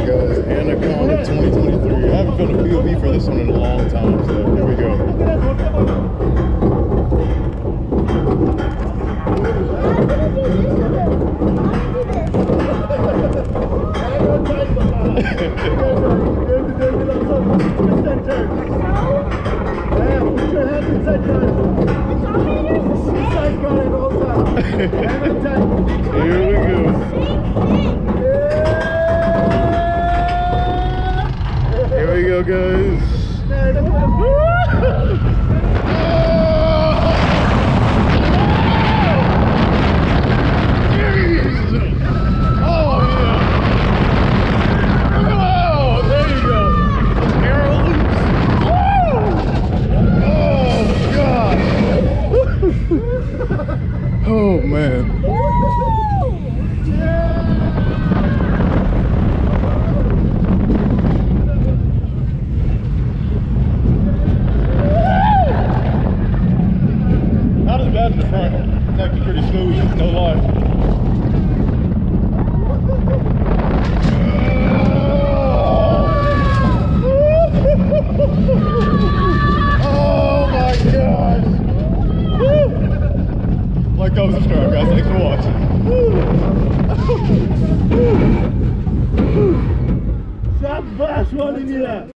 guys, Anaconda 2023. I haven't filmed a POV for this one in a long time, so here we go. Put your hands inside there. Inside gun at all times. Here we go. Here we go, guys. Oh man. Not as bad as the front. It's actually pretty smooth, no lie. Oh my gosh. Like, comment, subscribe, guys. Thanks for watching. Şabaş var yine.